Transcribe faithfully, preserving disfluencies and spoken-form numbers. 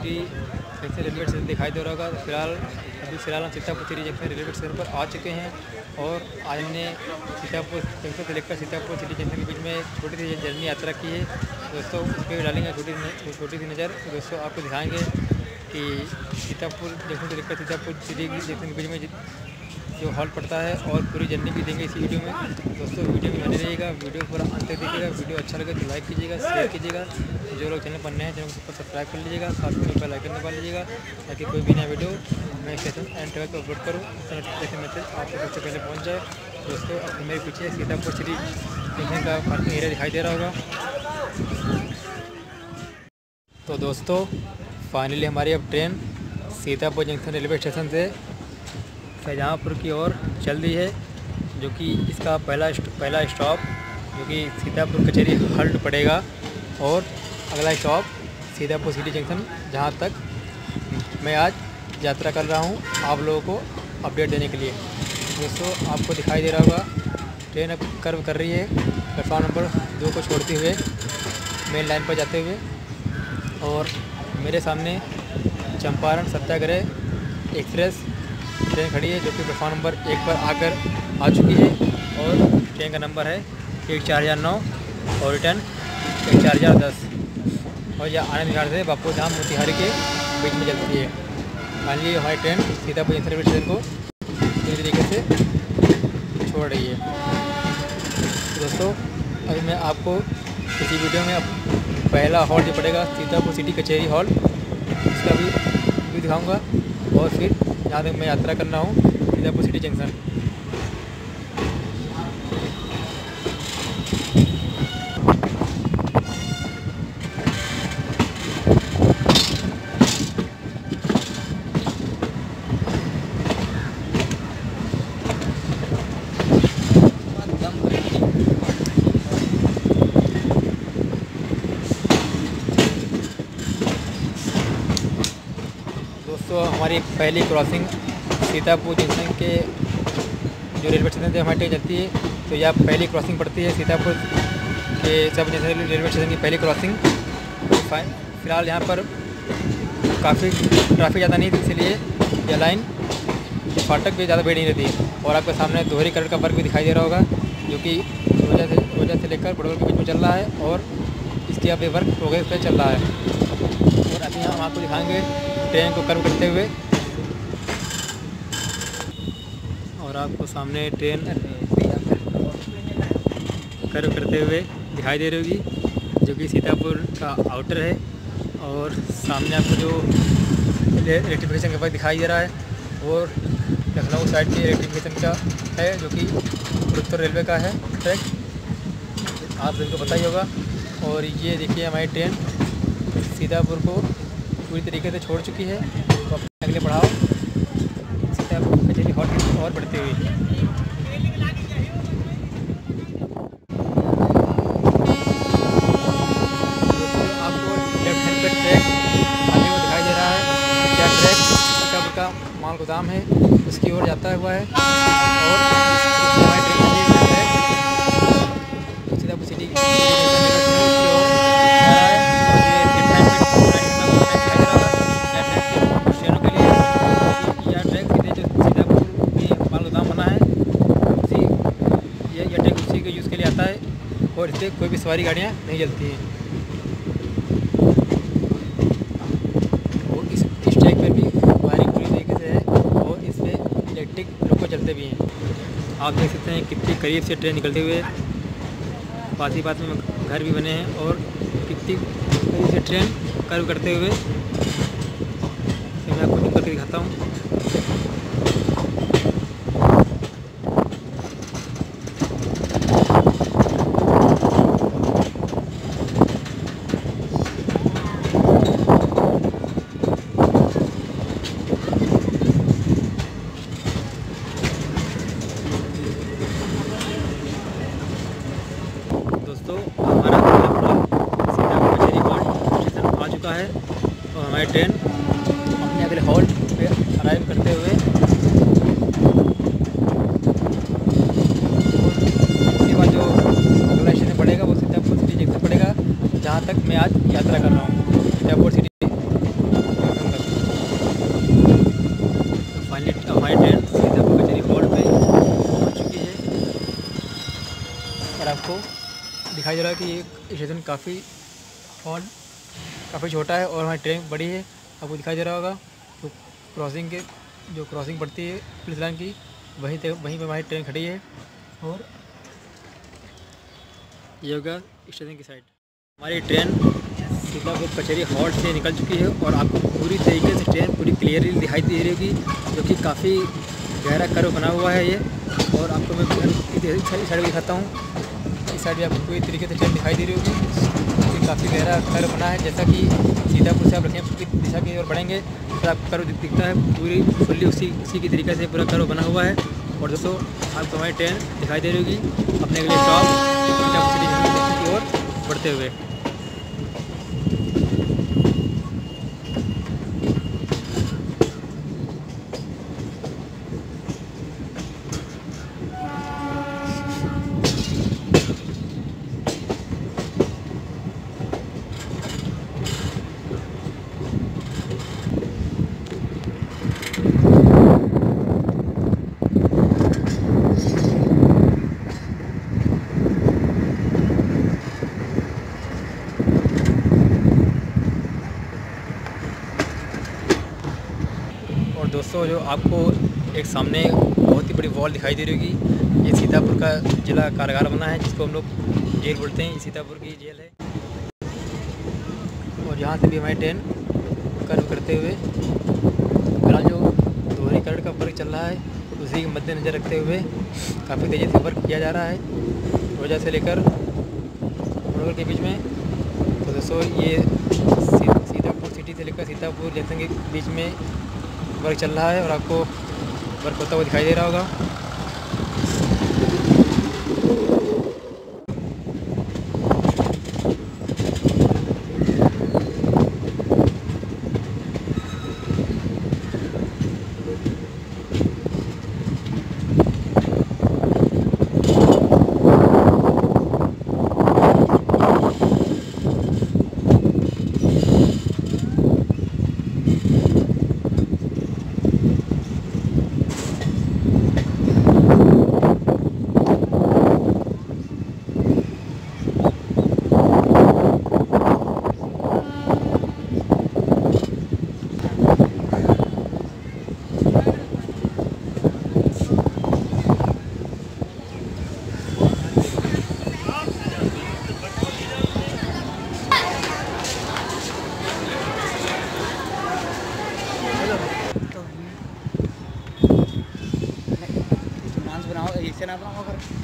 City junction railway station दिखाई दे रहा होगा। फिलहाल अभी फिलहाल हम Sitapur city junction railway station पर आ चुके हैं और आज हमने सीतापुर जंक्शन से लेकर सीतापुर सिटी जंक्शन के बीच में छोटी सी जर्नी यात्रा की है दोस्तों। उस पर डालेंगे छोटी छोटी सी नज़र दोस्तों। आपको दिखाएंगे कि सीतापुर जंक्शन से लेकर सीतापुर सिटी जंक्शन के बीच में जो हॉल पड़ता है और पूरी जर्नी भी देंगे इसी वीडियो में दोस्तों। वीडियो में बने रहिएगा, वीडियो पूरा अंत तक देखिएगा। वीडियो अच्छा लगे तो लाइक कीजिएगा, शेयर कीजिएगा। जो लोग चैनल पर नए हैं चैनल को सब्सक्राइब कर लीजिएगा, साथ में बेल आइकन दबा लीजिएगा ताकि कोई भी नया वीडियो मैं स्टेशन एंड ट्रैवल पर अपलोड करूँ उसका नोटिफिकेशन मैसेज आपको सबसे पहले पहुँच जाए दोस्तों। अब मेरे पीछे सीतापुर सिटी जंक्शन का पार्किंग एरिया दिखाई दे रहा होगा। तो दोस्तों फाइनली हमारी अब train Sitapur junction railway station से शाहजहाँपुर की ओर चल रही है, जो कि इसका पहला पहला स्टॉप जो कि सीतापुर कचहरी हल्ट पड़ेगा और अगला स्टॉप सीतापुर सिटी जंक्शन, जहां तक मैं आज यात्रा कर रहा हूं आप लोगों को अपडेट देने के लिए दोस्तों। आपको दिखाई दे रहा होगा ट्रेन अब कर्व कर रही है प्लेटफॉर्म नंबर दो को छोड़ते हुए मेन लाइन पर जाते हुए, और मेरे सामने चंपारण सत्याग्रह एक्सप्रेस ट्रेन खड़ी है जो कि प्लेटफॉर्म नंबर एक पर आकर आ चुकी है और ट्रेन का नंबर है एक चार हज़ार नौ और रिटर्न एक चार हज़ार दस और यह आनंद विहार से बापू धाम मोतिहारी के बीच में चलती है। फाइनली हमारी train Sitapur junction railway station को पूरी तरीके से छोड़ रही है दोस्तों। अभी मैं आपको इसी वीडियो में पहला हॉल जो पड़ेगा सीतापुर सिटी कचहरी हॉल इसका भी, भी दिखाऊँगा और फिर जहाँ तक मैं यात्रा कर रहा हूँ सीतापुर सिटी जंक्शन। दोस्तों हमारी पहली क्रॉसिंग सीतापुर जंक्शन के जो रेलवे स्टेशन से हमारी ट्रेन चलती है तो यह पहली क्रॉसिंग पड़ती है सीतापुर के सब जंक्शन रेलवे स्टेशन की पहली क्रॉसिंग। फ़िलहाल यहाँ पर काफ़ी ट्रैफिक ज़्यादा नहीं थी, इसलिए यह लाइन फाटक पे ज़्यादा भीड़ नहीं रहती। और आपके सामने दोहरी कलर का वर्क भी दिखाई दे रहा होगा जो कि रोजा से रोजा से लेकर बड़ौल के बीच में चल रहा है और इसके अब वर्क प्रोग्रेस पे चल रहा है। और अभी हम आपको दिखाएंगे ट्रेन को कर्व करते हुए और आपको सामने ट्रेन कर्व करते हुए दिखाई दे रही होगी जो कि सीतापुर का आउटर है। और सामने आपको जो इलेक्ट्रिफिकेशन का वर्क दिखाई दे रहा है वो लखनऊ साइड के इलेक्ट्रिफिकेशन का है जो कि उत्तर रेलवे का है ट्रैक, आप सबको पता ही होगा। और ये देखिए हमारी ट्रेन सीतापुर को पूरी तरीके से छोड़ चुकी है तो अपने अगले बढ़ाव सीतापुर कचहरी हॉल की और बढ़ते हुए आपको लेफ्ट हैंड पे ट्रैक आगे वो दिखाई दे रहा है। क्या ट्रैक सीतापुर का माल गोदाम है उसकी ओर जाता हुआ है और हमारी ट्रेन सीतापुर सिटी और इससे कोई भी सवारी गाड़ियाँ नहीं चलती हैं। और इस इस ट्रैक पर भी वायरिंग पूरी तरीके से है और इस पर इलेक्ट्रिक लोको चलते भी हैं। आप देख सकते हैं कितनी करीब से ट्रेन निकलते हुए, पास ही पास में घर भी बने हैं और कितनी करीब से ट्रेन कर्व करते हुए मैं आपको निकल करके दिखाता हूँ। दोस्तों हमारा सीतापुर कचहरी हॉल्ट स्टेशन आ चुका है और हमारी ट्रेन अपने अगले हॉल्ट पे अराइव करते हुए उसके बाद जो अगला स्टेशन पड़ेगा वो सीतापुर सिटी जंक्शन पड़ेगा, जहाँ तक मैं आज यात्रा कर रहा हूँ सीतापुर सिटी। आपको दिखाई दे रहा है कि ये स्टेशन काफ़ी हॉल काफ़ी छोटा है और हमारी ट्रेन बड़ी है। आपको दिखाई दे रहा होगा तो क्रॉसिंग के जो क्रॉसिंग पड़ती है पुलिस लाइन की, वहीं पे वहीं पर हमारी ट्रेन खड़ी है। और ये होगा स्टेशन की साइड। हमारी ट्रेन सीतापुर कचहरी हॉल्ट से निकल चुकी है और आपको पूरी तरीके से ट्रेन पूरी क्लियरली दिखाई दे रही होगी, जो कि काफ़ी गहरा कर्व बना हुआ है ये। और आपको मैं इस साइड दिखाता हूँ, इस साइड भी आपको पूरी तरीके से ट्रेन दिखाई दे रही होगी, ये काफ़ी गहरा कर्व बना है। जैसा कि सीतापुर से आप लखनऊ दिशा की ओर बढ़ेंगे तो आपको कर्व दिखता है, पूरी फुल्ली उसी उसी की तरीके से पूरा कर्व बना हुआ है। और दोस्तों आपको हमारी ट्रेन दिखाई दे रही होगी अपने अगले स्टॉप सीतापुर की ओर बढ़ते हुए। और दोस्तों जो आपको एक सामने बहुत ही बड़ी वॉल दिखाई दे रही होगी, ये सीतापुर का जिला कारागार बना है, जिसको हम लोग जेल बोलते हैं। ये सीतापुर की जेल है। और यहाँ से भी हमारी ट्रेन कर्व करते हुए फिलहाल जो दोहरी करंट का वर्क चल रहा है उसी के मद्देनज़र रखते हुए काफ़ी तेज़ी से वर्क किया जा रहा है रोजा से लेकर मुनगर के बीच में। तो दोस्तों ये सीतापुर सिटी से लेकर सीतापुर जंक्शन के बीच में वर्क चल रहा है और आपको वर्क होता हुआ दिखाई दे रहा होगा। बनाओ, ऐसे ना बनाओ कर